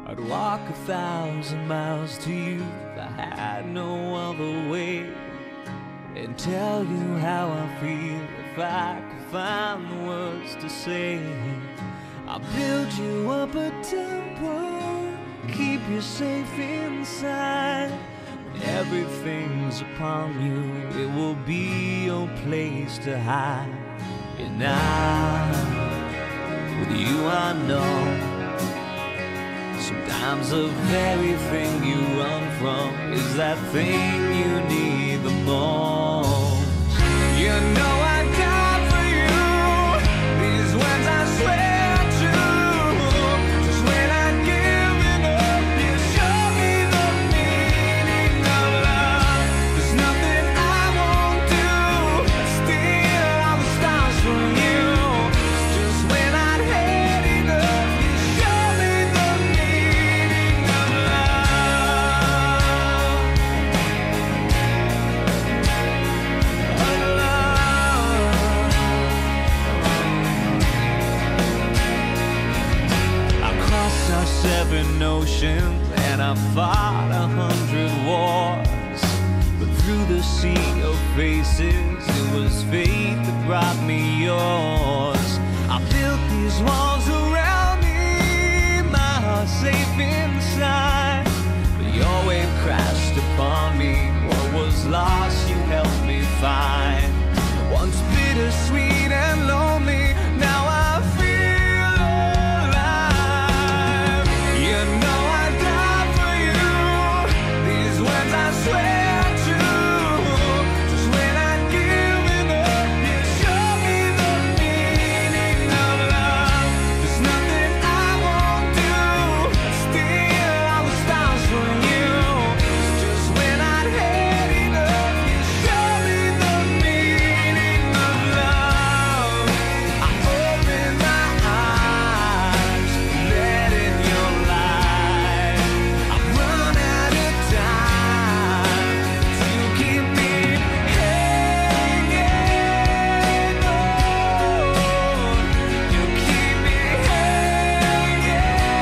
I'd walk 1,000 miles to you if I had no other way, and tell you how I feel if I could find the words to say. I'll build you up a temple, keep you safe inside. When everything's upon you, it will be your place to hide. And with you I know, sometimes the very thing you run from is that thing you need the most. You know I die for you, these words I swear true. Just when I'd given up, you showed me the meaning of love. There's nothing I won't do, steal all the stars from you. Just when I'd had enough, you showed me the meaning of love. I crossed our 7 oceans and I fought 100 wars, but through the sea of faces, it was fate that brought me yours. I built these walls around me, my heart safe inside, but your wave crashed upon me. What was lost you helped me find. Once bittersweet and lonely, now I feel alive. You know I die for you, these words I swear true. Just when I'd given up, you showed me the meaning of love. There's nothing I won't do, steal all the stars from you. Just when I'd had enough, you showed me the meaning of love. I opened my eyes, let in your light. I've run out of time to keep me hanging on. You keep me hanging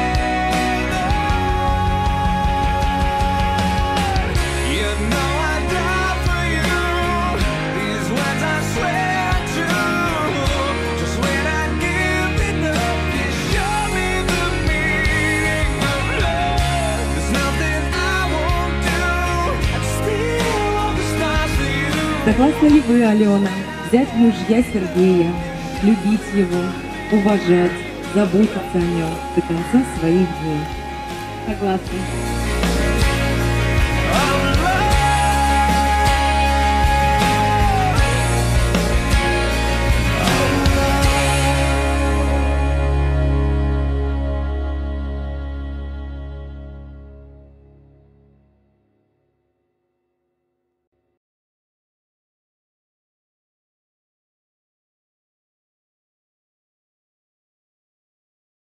on. You know I die for you, these words I swear true. Just when I'd given up, you showed me the meaning of love. There's nothing I won't do, I'd steal all the stars for you. Согласны ли вы, Алена, взять в мужья Сергея, любить его, уважать, заботиться о нем до конца своих дней? Согласны.